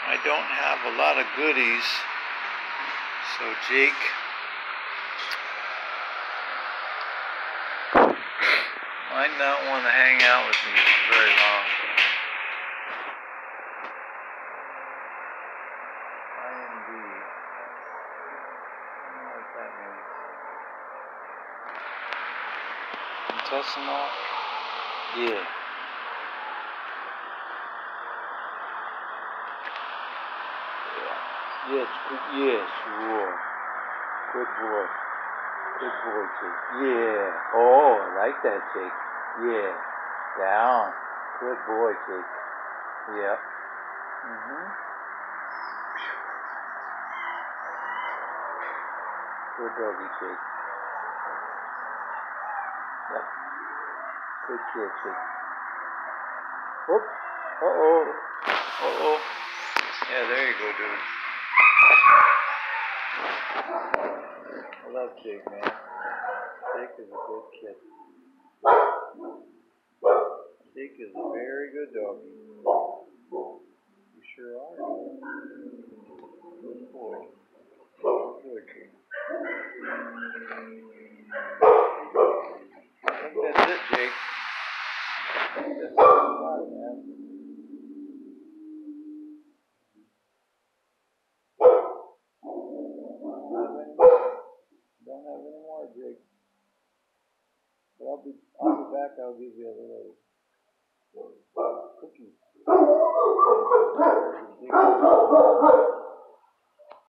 I don't have a lot of goodies, so Jake might not want to hang out with me for very long. IND. I don't know what that means. Intestinal? Yeah. Yes, good, yes, sure. Good boy. Good boy, Jake. Yeah. Oh, I like that, Jake. Yeah. Down. Good boy, Jake. Yep. Good doggy, Jake. Yep. Good kid, Jake. Whoop. Uh-oh. Uh-oh. Yeah, there you go, dude. I love Jake, man. Jake is a good kid. Jake is a very good doggy. You sure are. Good boy. Good boy, Jake. I think that's it, Jake. I think that's all I got, man. Don't have any more, Jake. But I'll be back. I'll give you a little cookie.